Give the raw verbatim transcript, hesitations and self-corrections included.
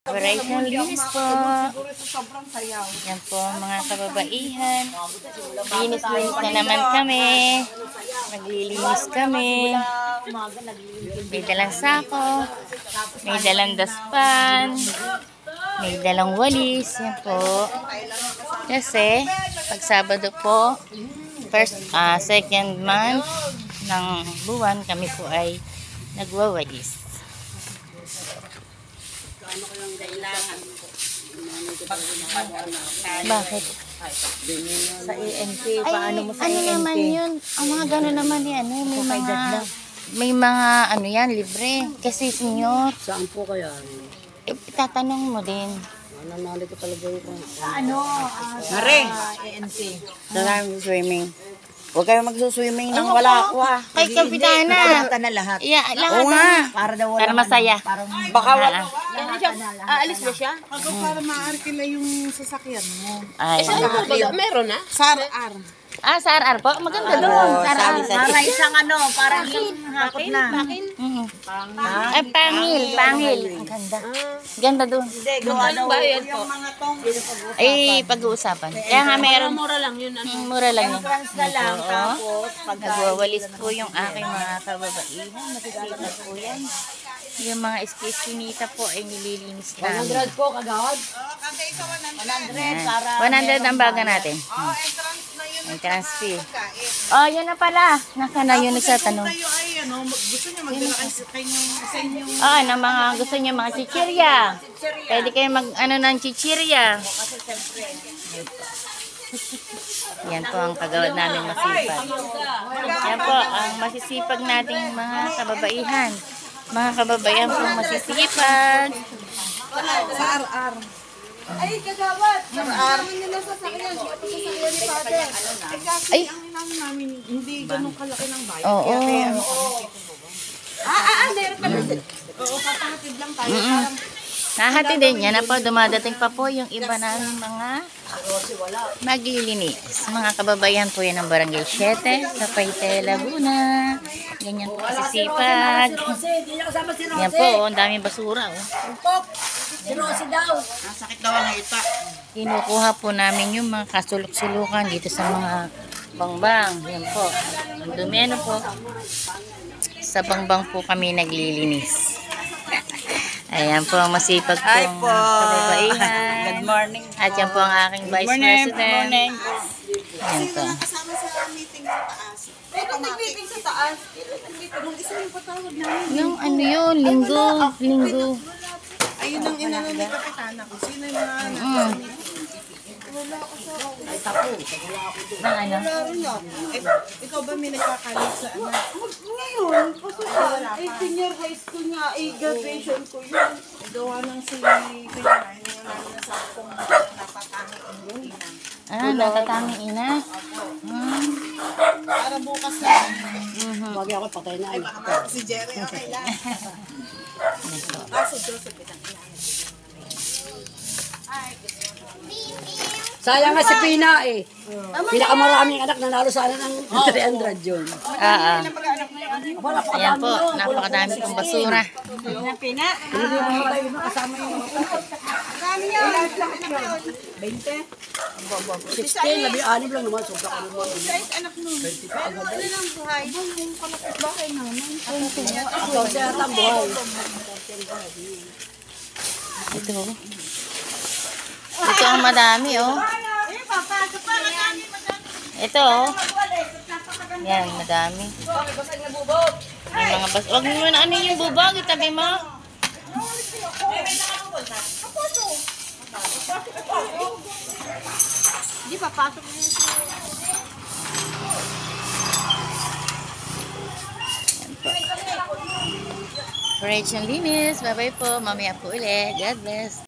Operation linis po. Siguro sa sobrang sayaw. Yan po mga kababaihan. Linis-linis na naman kami. Naglilinis kami. May dalang sako. May dalang daspan. May dalang walis. Yan po. Kasi pag Sabado po, first, uh, second month ng buwan, kami po ay nagwawalis. Bakit? Sa A N P, Ay, paano mo sa ano A N P? naman yun? Ang mga gano'n naman yan. May mga, may mga ano yan, libre. Kasi senyor, Saan po kaya? eh, tatanong mo din. Nanalo ko talaga yung Ano? Uh, Nare! A N P. Sarang swimming. Huwag kayo magsuswimming nang wala ako ha. Kay Kapitana. na lahat. Yeah, lahat. Oo nga. Para daw Para masaya. Parang Baka wala. aalis ba siya? Ako para maarkila yung sasakyan mo. Ay, Meron na? Sa R R. ah, sa R R po. Maganda doon. Sa R R. Para isang ano, parang hakot na. Mhm. Ay, pangil. Pangil. Ang ganda. Ganda doon. Hindi, gawa daw. Yung mga tong Ay, pag-uusapan. Kaya nga meron. mura lang yun. Ano? Mm, Mura lang yun. Entrance na lang, tapos pag Nagwawalis po yung aking mga kababaihan. Masisipag po yan. Yung mga esquiskinita po ay nililinis namin. one hundred po kagawad. Kasi ito one hundred. one hundred para one hundred ang baga natin. Oh, entrance na yun. Entrance fee. Kain. Oh, yun na pala. Nasa na yun nagtatanong. Tayo ay ano, gusto niyo magdala kayo sa inyong sa inyong Ah, na mga gusto niyo mga chichirya. Pwede kayo mag ano ng chichirya. Yan po ang kagawad namin masipag. Yan po ang masisipag nating mga kababaihan. Mga kababaihan po masisipag. sa R R. Ay, kagawad. Namin nila sa sakyan. Siya pa sa sakyan ni Father. Eh kasi Ay. ang inamin namin, hindi ganun kalaki ng bayan. Oo. Kaya kaya ano kami. Ah, ah, ah, meron pa rin. Oo, papahatid lang tayo. Parang Nahati din yan na po. Dumadating pa po yung iba namin mga maglilinis. Mga kababayan po yan ng Barangay Siete sa Paite, Laguna. Ganyan po kasisipag. Yan po, oh, ang daming basura. Oh. Si Rosie daw. sakit daw ang ita. Kinukuha po namin yung mga kasulok-sulukan dito sa mga bangbang. Yan po. Ang dumi ano po. Sa bangbang po kami naglilinis. Ayan po ang masipag Hi pong po. kababaihan. Good morning. At yan po ang aking Vice Morning. President. Morning. Yan po. Kasama sa meeting sa taas. Pero nag-meeting sa taas. Nung isa yung patawag namin. Yung ano yun, linggo. Linggo. Ayun ang inano ni Kapitana ko. Sino yung mga anak? Mm. Nang ano? Meron lang. Eh, ikaw ba may nagkakalit sa anak? Ngayon, kasi eh, senior high school nga, eh, graduation ko yun. Gawa ng si Pinay. Wala na sa akong napatangit ang buhay. Ah, natatangi ina. Hmm. Para bukas na. Wag ako patay na. Ay, baka ma- si Jerry okay lang. Kaso Joseph itang Sayang nga si Pina eh. Pinakamaraming anak nanalo sana ng three hundred yun. Ah, ah. Ayan po, napakadami pong basura. Pina. Hindi mo tayo makasama yung sixteen, labi anim lang naman. Sobra ka naman. anak nun. Pero ano lang buhay. Yung kalapit bahay namin. Ako siya lang buhay. Ito. Ito ang madami, oh. Eh, papasok pa yan. Ito, oh. Yan, madami. May mga bas... Huwag mo na ano yung bubog, itabi mo. Hindi, papasok na yun. Operation Linis. Bye-bye po. Mamaya po ulit. God bless.